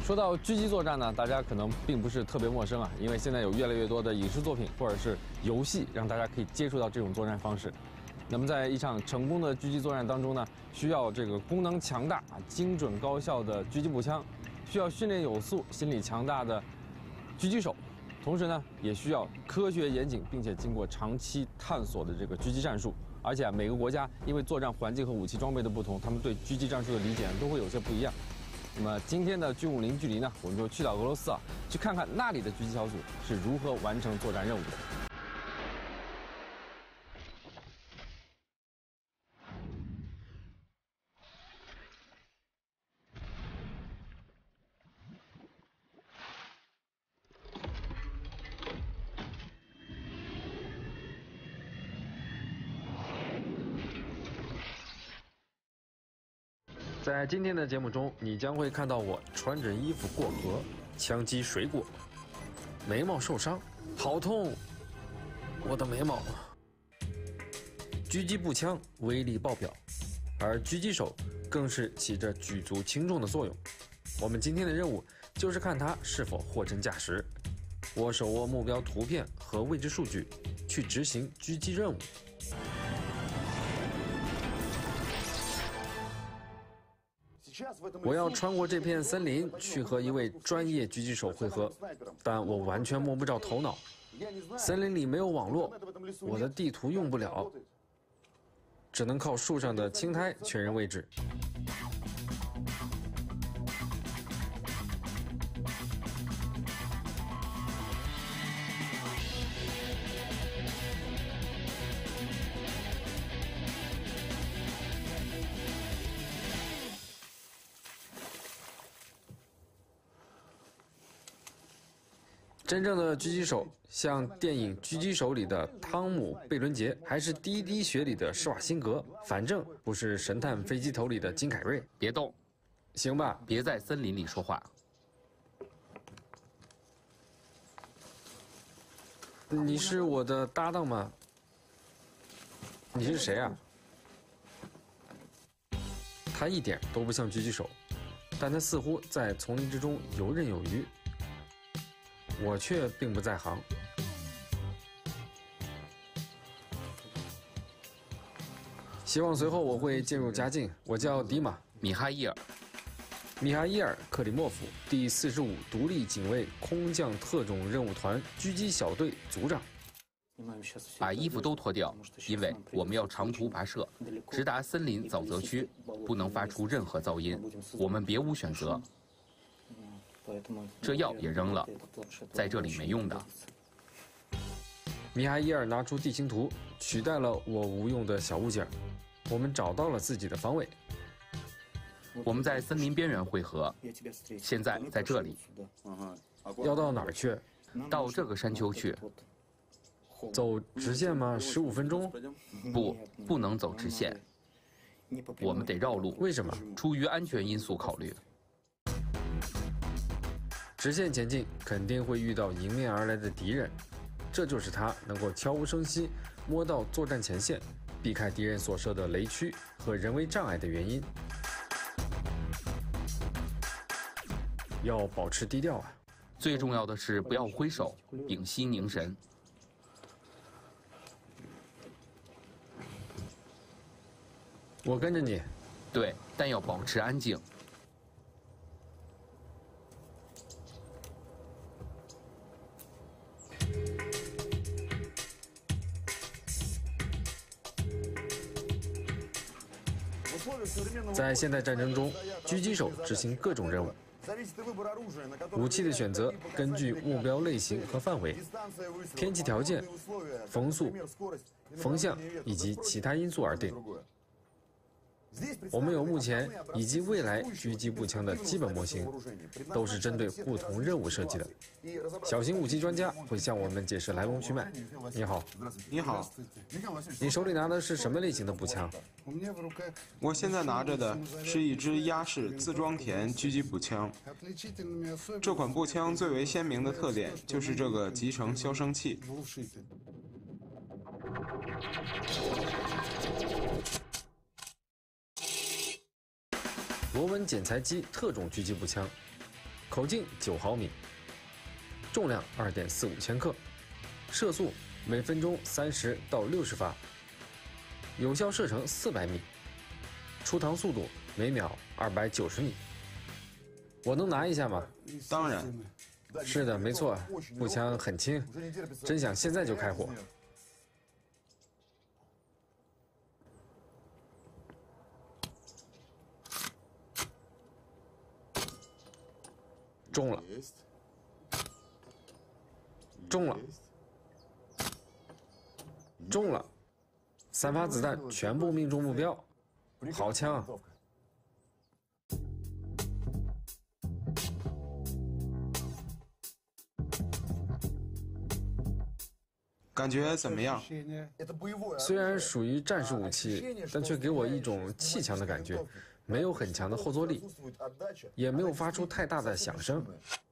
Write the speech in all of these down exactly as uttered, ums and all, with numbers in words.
说到狙击作战呢，大家可能并不是特别陌生啊，因为现在有越来越多的影视作品或者是游戏，让大家可以接触到这种作战方式。那么在一场成功的狙击作战当中呢，需要这个功能强大、精准高效的狙击步枪，需要训练有素、心理强大的狙击手，同时呢，也需要科学严谨并且经过长期探索的这个狙击战术。而且啊，每个国家因为作战环境和武器装备的不同，他们对狙击战术的理解都会有些不一样。那么今天的军武零距离呢，我们就去到俄罗斯啊，去看看那里的狙击小组是如何完成作战任务的。在今天的节目中，你将会看到我穿着衣服过河，枪击水果，眉毛受伤，好痛！我的眉毛。狙击步枪威力爆表，而狙击手更是起着举足轻重的作用。我们今天的任务就是看他是否货真价实。我手握目标图片和位置数据，去执行狙击任务。我要穿过这片森林去和一位专业狙击手会合，但我完全摸不着头脑。森林里没有网络，我的地图用不了，只能靠树上的青苔确认位置。真正的狙击手，像电影《狙击手》里的汤姆·贝伦杰，还是《滴滴血》里的施瓦辛格，反正不是《神探飞机头》里的金凯瑞。 别动， 行吧？ 别在森林里说话。 你是我的搭档吗？你是谁啊？他一点都不像狙击手，但他似乎在丛林之中游刃有余。我却并不在行。希望随后我会渐入佳境。我叫迪玛· 米哈伊尔， 米哈伊尔·克里莫夫，第四十五独立警卫空降特种任务团狙击小队组长。 把衣服都脱掉，因为我们要长途跋涉，直达森林沼泽区，不能发出任何噪音。我们别无选择。这药也扔了，在这里没用的。 米哈伊尔拿出地形图，取代了我无用的小物件。我们找到了自己的方位。 我们在森林边缘汇合，现在在这里。 要到哪儿去？ 到这个山丘去。 走直线吗？十五分钟？ 不，不能走直线。我们得绕路。 为什么？ 出于安全因素考虑。 直线前进肯定会遇到迎面而来的敌人，这就是他能够悄无声息摸到作战前线，避开敌人所设的雷区和人为障碍的原因。要保持低调啊！ 最重要的是不要挥手，屏息凝神。 我跟着你。 对，但要保持安静。 在现代战争中，狙击手执行各种任务。武器的选择根据目标类型和范围、天气条件、风速、风向以及其他因素而定。我们有目前以及未来狙击步枪的基本模型，都是针对不同任务设计的。小型武器专家会向我们解释来龙去脉。你好， 你好， 你手里拿的是什么类型的步枪？ 我现在拿着的是一支鸭式自装田狙击步枪。这款步枪最为鲜明的特点就是这个集成消声器。 螺纹剪裁机特种狙击步枪， 口径九毫米，重量二点四五千克，射速每分钟三十到六十发，有效射程四百米，出膛速度每秒二百九十米。我能拿一下吗？ 当然。 是的，没错，步枪很轻，真想现在就开火。中了，中了，中了，三发子弹全部命中目标，好枪啊！ 感觉怎么样？ 虽然属于战术武器，但却给我一种气枪的感觉，没有很强的后坐力，也没有发出太大的响声。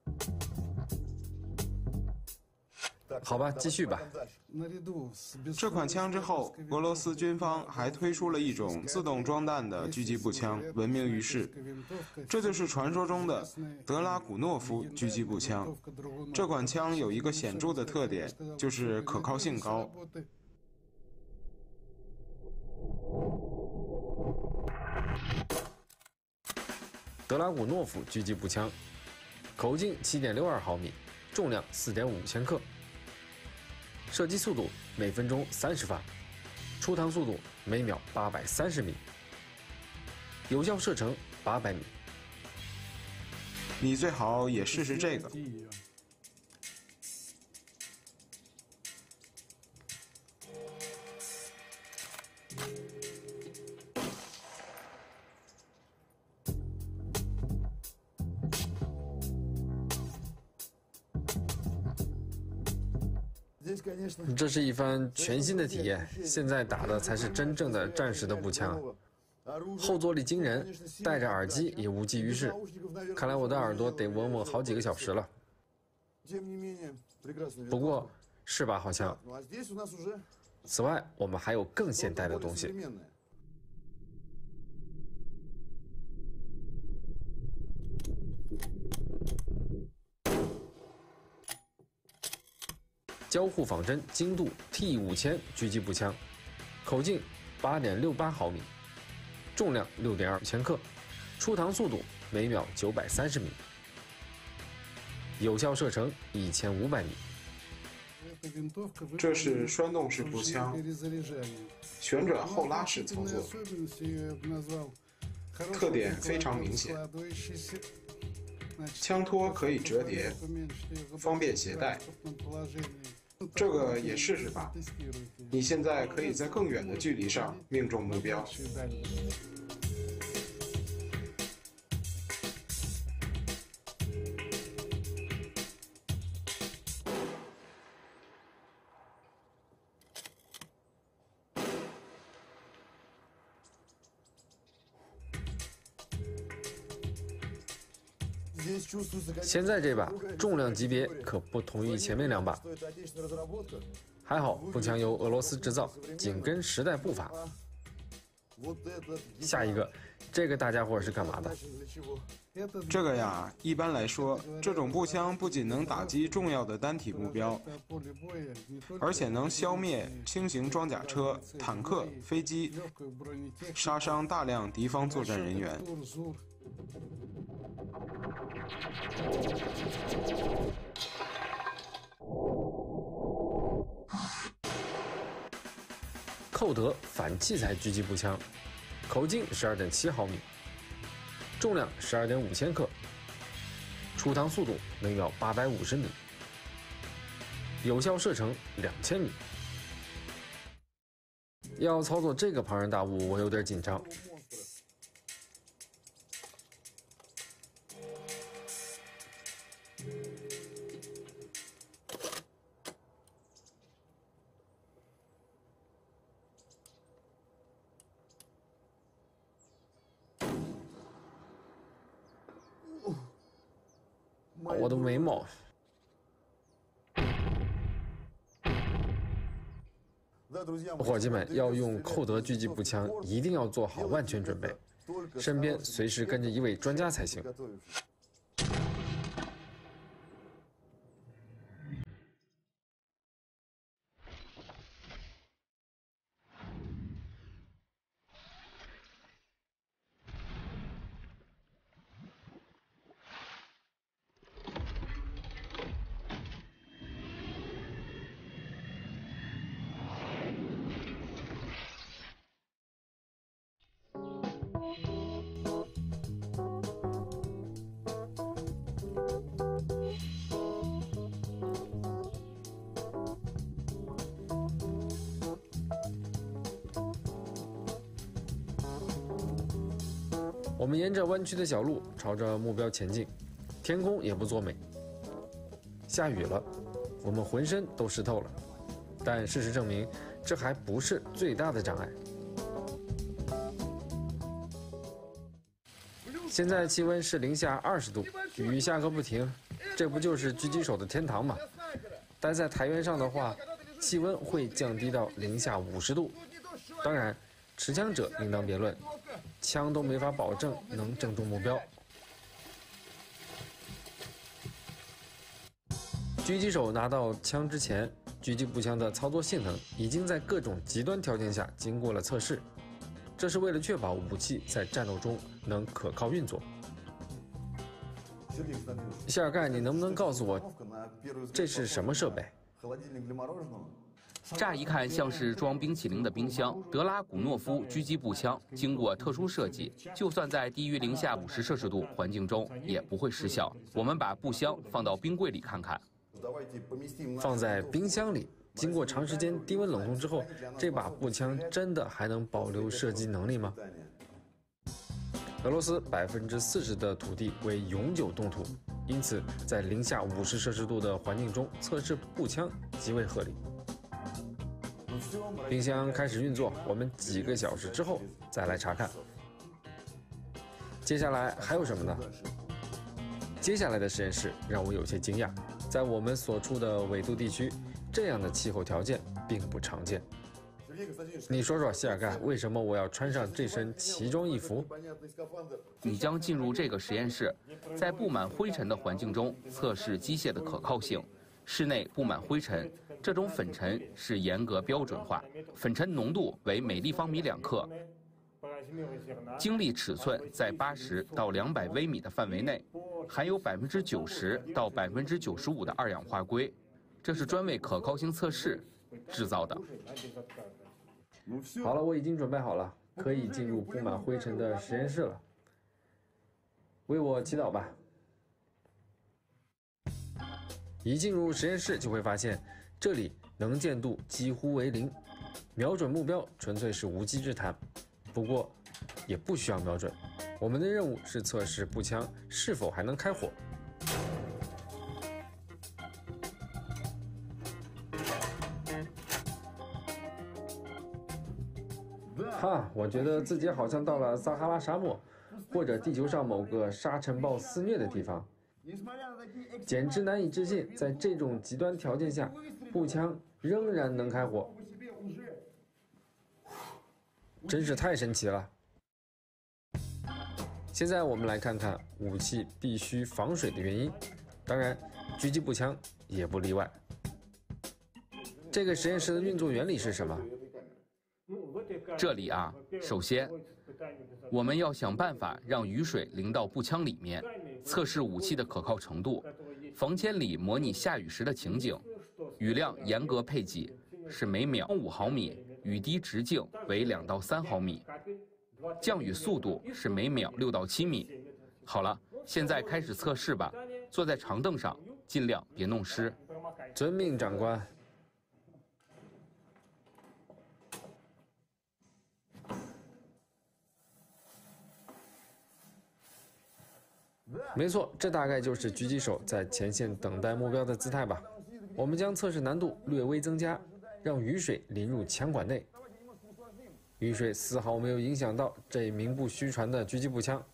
好吧，继续吧。 这款枪之后，俄罗斯军方还推出了一种自动装弹的狙击步枪，闻名于世。这就是传说中的德拉古诺夫狙击步枪。这款枪有一个显著的特点，就是可靠性高。 德拉古诺夫狙击步枪，口径七点六二毫米，重量四点五千克。射击速度每分钟三十发，出膛速度每秒八百三十米，有效射程八百米。 你最好也试试这个。 这是一番全新的体验，现在打的才是真正的战时的步枪，后坐力惊人，戴着耳机也无济于事。看来我的耳朵得嗡嗡好几个小时了。不过，是把好枪。此外，我们还有更现代的东西。交互仿真精度 T 五千狙击步枪，口径八点六八毫米，重量六点二千克，出膛速度每秒九百三十米，有效射程一千五百米。 这是栓动式步枪，旋转后拉式操作，特点非常明显。枪托可以折叠，方便携带。这个也试试吧，你现在可以在更远的距离上命中目标。 现在这把重量级别可不同于前面两把，还好步枪由俄罗斯制造，紧跟时代步伐。下一个，这个大家伙是干嘛的？ 这个呀，一般来说，这种步枪不仅能打击重要的单体目标，而且能消灭轻型装甲车、坦克、飞机，杀伤大量敌方作战人员。 寇德反器材狙击步枪，口径十二点七毫米，重量十二点五千克，出膛速度每秒八百五十米，有效射程两千米。要操作这个庞然大物，我有点紧张。我的眉毛。伙计们，要用寇德狙击步枪，一定要做好万全准备，身边随时跟着一位专家才行。 我们沿着弯曲的小路朝着目标前进，天空也不作美。下雨了，我们浑身都湿透了，但事实证明，这还不是最大的障碍。现在气温是零下二十度，雨下个不停，这不就是狙击手的天堂吗？待在台原上的话，气温会降低到零下五十度。当然，持枪者另当别论，枪都没法保证能正中目标。狙击手拿到枪之前，狙击步枪的操作性能已经在各种极端条件下经过了测试，这是为了确保武器在战斗中能可靠运作。谢尔盖，你能不能告诉我，这是什么设备？ 乍一看像是装冰淇淋的冰箱，德拉古诺夫狙击步枪经过特殊设计，就算在低于零下五十摄氏度环境中也不会失效。我们把步枪放到冰柜里看看。 放在冰箱里，经过长时间低温冷冻之后，这把步枪真的还能保留射击能力吗？俄罗斯百分之四十的土地为永久冻土，因此在零下五十摄氏度的环境中测试步枪极为合理。冰箱开始运作，我们几个小时之后再来查看。接下来还有什么呢？接下来的实验室让我有些惊讶，在我们所处的纬度地区，这样的气候条件并不常见。你说说，谢尔盖，为什么我要穿上这身奇装异服？ 你将进入这个实验室，在布满灰尘的环境中测试机械的可靠性。室内布满灰尘，这种粉尘是严格标准化，粉尘浓度为每立方米两克，晶粒尺寸在八十到两百微米的范围内，含有百分之九十到百分之九十五的二氧化硅，这是专为可靠性测试制造的。 好了，我已经准备好了，可以进入布满灰尘的实验室了。为我祈祷吧。一进入实验室就会发现，这里能见度几乎为零，瞄准目标纯粹是无稽之谈。不过，也不需要瞄准，我们的任务是测试步枪是否还能开火。哈，我觉得自己好像到了撒哈拉沙漠，或者地球上某个沙尘暴肆虐的地方，简直难以置信，在这种极端条件下，步枪仍然能开火，真是太神奇了。现在我们来看看武器必须防水的原因，当然，狙击步枪也不例外。这个实验室的运作原理是什么？ 这里啊，首先，我们要想办法让雨水淋到步枪里面，测试武器的可靠程度。房间里模拟下雨时的情景，雨量严格配给，是每秒五毫米，雨滴直径为两到三毫米，降雨速度是每秒六到七米。好了，现在开始测试吧。坐在长凳上，尽量别弄湿。 遵命，长官。没错，这大概就是狙击手在前线等待目标的姿态吧。我们将测试难度略微增加，让雨水淋入枪管内。雨水丝毫没有影响到这名不虚传的狙击步枪。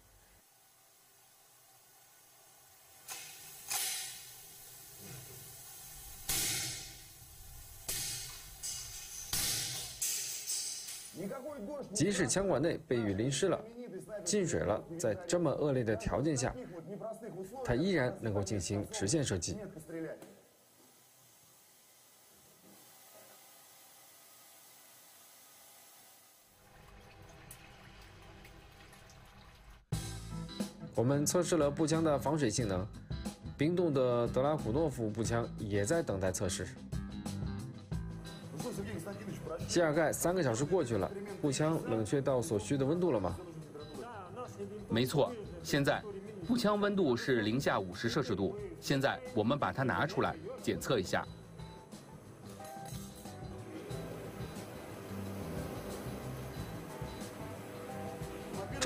即使枪管内被雨淋湿了、进水了，在这么恶劣的条件下，它依然能够进行直线射击。我们测试了步枪的防水性能，冰冻的德拉古诺夫步枪也在等待测试。谢尔盖，三个小时过去了，步枪冷却到所需的温度了吗？ 没错，现在步枪温度是零下五十摄氏度。现在我们把它拿出来检测一下。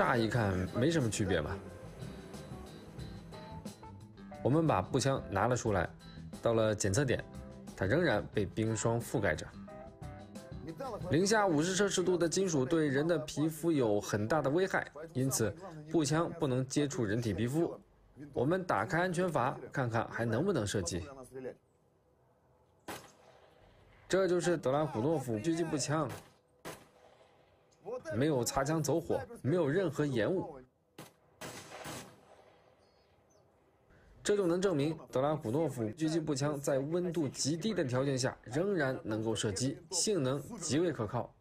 乍一看没什么区别吧。我们把步枪拿了出来，到了检测点，它仍然被冰霜覆盖着。零下五十摄氏度的金属对人的皮肤有很大的危害，因此步枪不能接触人体皮肤。我们打开安全阀，看看还能不能射击。这就是德拉古诺夫狙击步枪，没有擦枪走火，没有任何延误。这就能证明德拉古诺夫狙击步枪在温度极低的条件下仍然能够射击，性能极为可靠。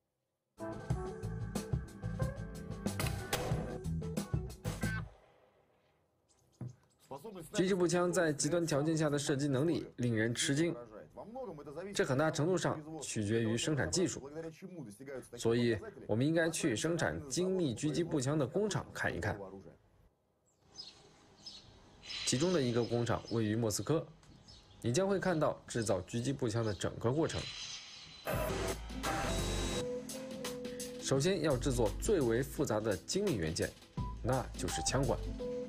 狙击步枪在极端条件下的射击能力令人吃惊，这很大程度上取决于生产技术。所以，我们应该去生产精密狙击步枪的工厂看一看。其中的一个工厂位于莫斯科，你将会看到制造狙击步枪的整个过程。首先要制作最为复杂的精密元件，那就是枪管。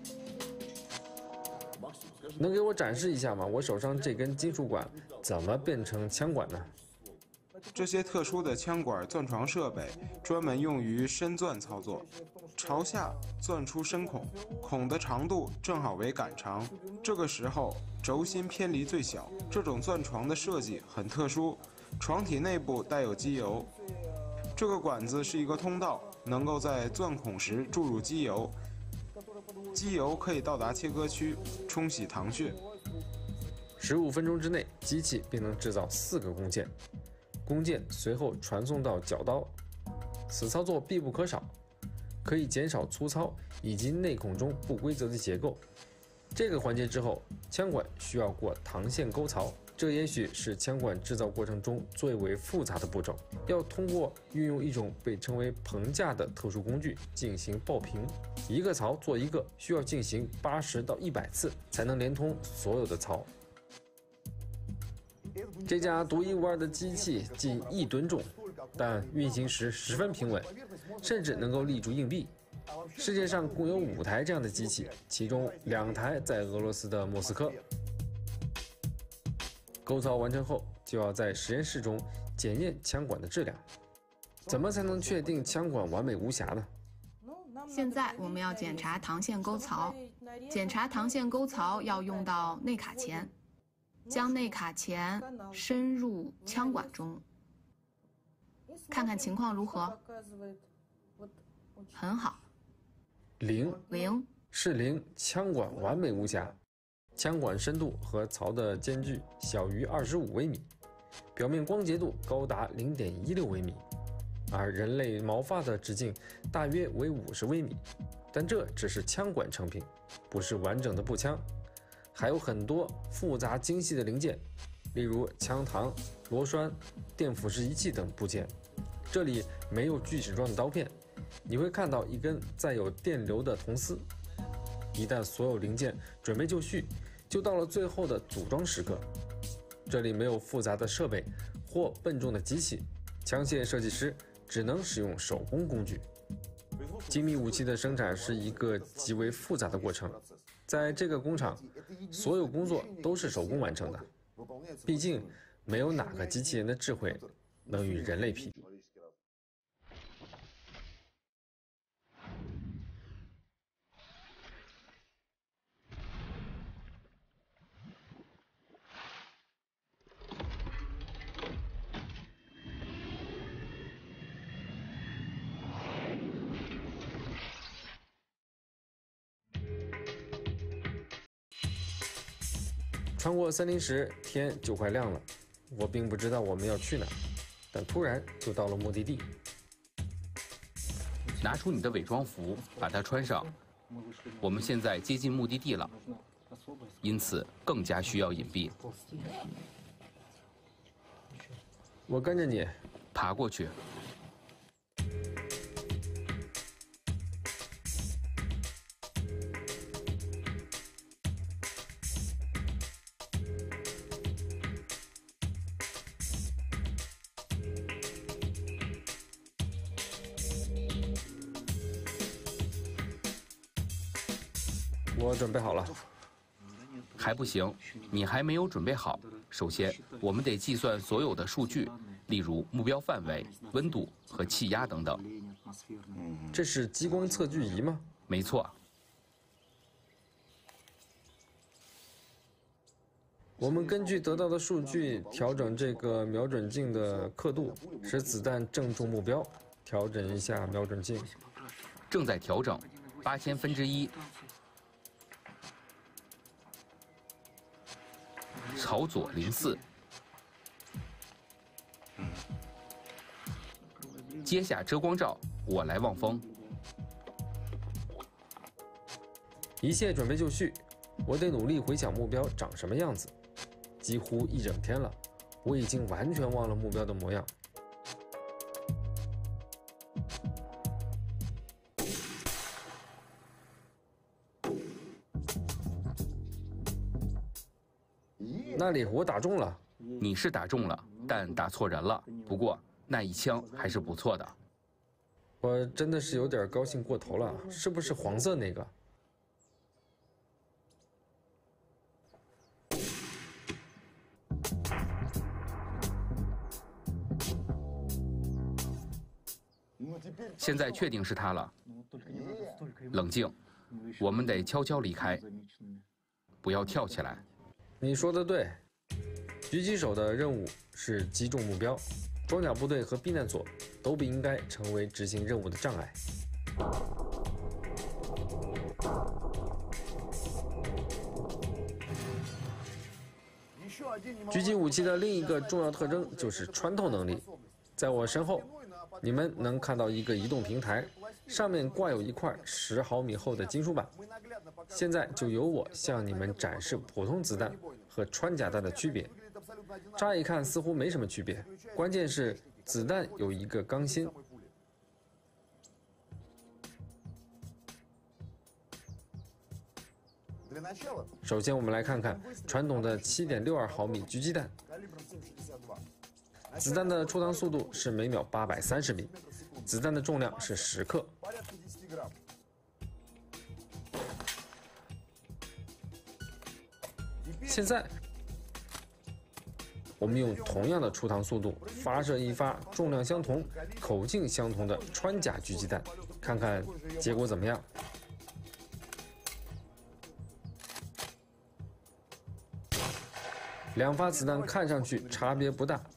能给我展示一下吗？我手上这根金属管怎么变成枪管呢？ 这些特殊的枪管钻床设备专门用于深钻操作，朝下钻出深孔，孔的长度正好为杆长，这个时候轴心偏离最小。这种钻床的设计很特殊，床体内部带有机油，这个管子是一个通道，能够在钻孔时注入机油，机油可以到达切割区冲洗膛穴。 十五分钟之内，机器便能制造四个弓箭。弓箭随后传送到绞刀，此操作必不可少，可以减少粗糙以及内孔中不规则的结构。这个环节之后，枪管需要过膛线沟槽，这也许是枪管制造过程中最为复杂的步骤，要通过运用一种被称为棚架的特殊工具进行爆平。一个槽做一个，需要进行八十到一百次才能连通所有的槽。这架独一无二的机器近一吨重，但运行时十分平稳，甚至能够立住硬币。世界上共有五台这样的机器，其中两台在俄罗斯的莫斯科。沟槽完成后，就要在实验室中检验枪管的质量。怎么才能确定枪管完美无瑕呢？ 现在我们要检查膛线沟槽，检查膛线沟槽要用到内卡钳。将内卡钳深入枪管中，看看情况如何。很好。 零零是零，枪管完美无瑕。枪管深度和槽的间距小于二十五微米，表面光洁度高达零点一六微米，而人类毛发的直径大约为五十微米。但这只是枪管成品，不是完整的步枪。还有很多复杂精细的零件，例如枪膛、螺栓、电腐蚀仪器等部件。这里没有锯齿状的刀片，你会看到一根载有电流的铜丝。一旦所有零件准备就绪，就到了最后的组装时刻。这里没有复杂的设备或笨重的机器，枪械设计师只能使用手工工具。精密武器的生产是一个极为复杂的过程，在这个工厂，所有工作都是手工完成的。毕竟，没有哪个机器人的智慧能与人类匹敌。穿过森林时，天就快亮了。我并不知道我们要去哪，但突然就到了目的地。 拿出你的伪装服，把它穿上。我们现在接近目的地了，因此更加需要隐蔽。 我跟着你， 爬过去。 我准备好了。 还不行，你还没有准备好。首先，我们得计算所有的数据，例如目标范围、温度和气压等等。 这是激光测距仪吗？ 没错。 我们根据得到的数据调整这个瞄准镜的刻度，使子弹正中目标。调整一下瞄准镜， 正在调整，八千分之一。朝左零四。接下遮光罩，我来望风。 一切准备就绪，我得努力回想目标长什么样子。几乎一整天了，我已经完全忘了目标的模样。那里我打中了。 你是打中了，但打错人了。不过那一枪还是不错的。 我真的是有点高兴过头了，是不是黄色那个？ 现在确定是他了。冷静，我们得悄悄离开，不要跳起来。 你说的对，狙击手的任务是击中目标，装甲部队和避难所都不应该成为执行任务的障碍。狙击武器的另一个重要特征就是穿透能力。在我身后，你们能看到一个移动平台，上面挂有一块十毫米厚的金属板。现在就由我向你们展示普通子弹和穿甲弹的区别。乍一看似乎没什么区别，关键是子弹有一个钢芯。首先，我们来看看传统的 七点六二毫米狙击弹。子弹的出膛速度是每秒八百三十米，子弹的重量是十克。现在，我们用同样的出膛速度发射一发重量相同、口径相同的穿甲狙击弹，看看结果怎么样。两发子弹看上去差别不大，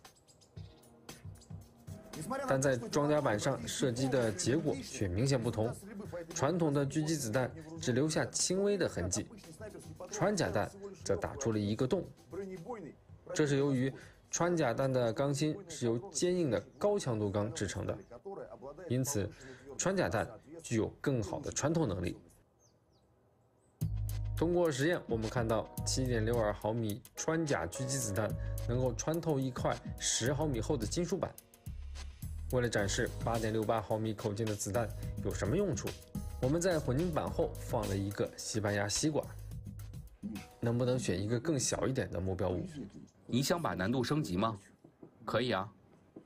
但在装甲板上射击的结果却明显不同。传统的狙击子弹只留下轻微的痕迹，穿甲弹则打出了一个洞。这是由于穿甲弹的钢芯是由坚硬的高强度钢制成的，因此穿甲弹具有更好的穿透能力。通过实验，我们看到 七点六二毫米穿甲狙击子弹能够穿透一块十毫米厚的金属板。为了展示 八点六八毫米口径的子弹有什么用处，我们在混凝板后放了一个西班牙吸管。能不能选一个更小一点的目标物？ 你想把难度升级吗？可以啊。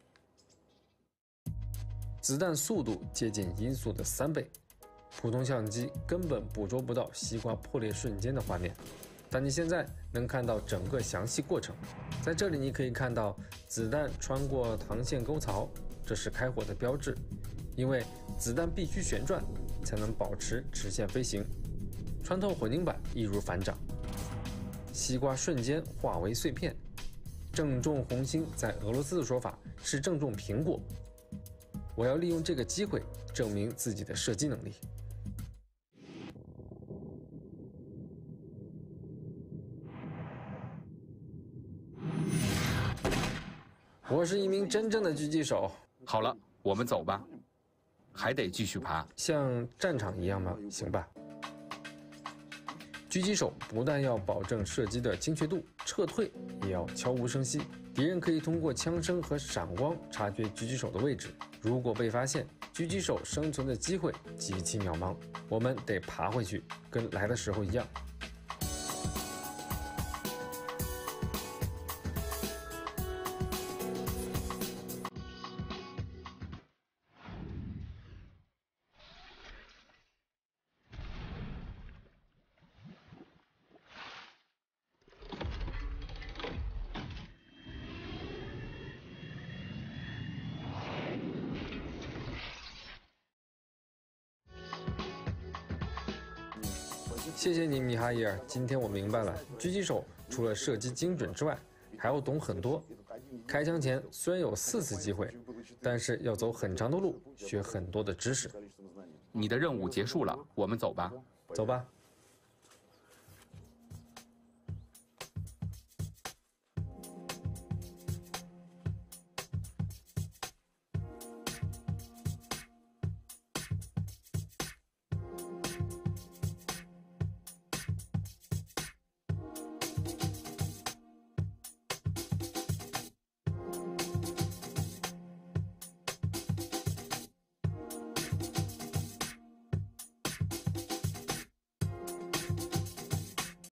子弹速度接近音速的三倍，普通相机根本捕捉不到西瓜破裂瞬间的画面，但你现在能看到整个详细过程。在这里你可以看到子弹穿过膛线沟槽，这是开火的标志，因为子弹必须旋转才能保持直线飞行。穿透混凝板易如反掌，西瓜瞬间化为碎片。正中红心在俄罗斯的说法是正中苹果。我要利用这个机会证明自己的射击能力。我是一名真正的狙击手。 好了，我们走吧。还得继续爬， 像战场一样吗？行吧。狙击手不但要保证射击的精确度，撤退也要悄无声息。敌人可以通过枪声和闪光察觉狙击手的位置。如果被发现，狙击手生存的机会极其渺茫。我们得爬回去，跟来的时候一样。 谢谢你，米哈伊尔。今天我明白了，狙击手除了射击精准之外，还要懂很多。开枪前虽然有四次机会，但是要走很长的路，学很多的知识。 你的任务结束了，我们走吧。 走吧。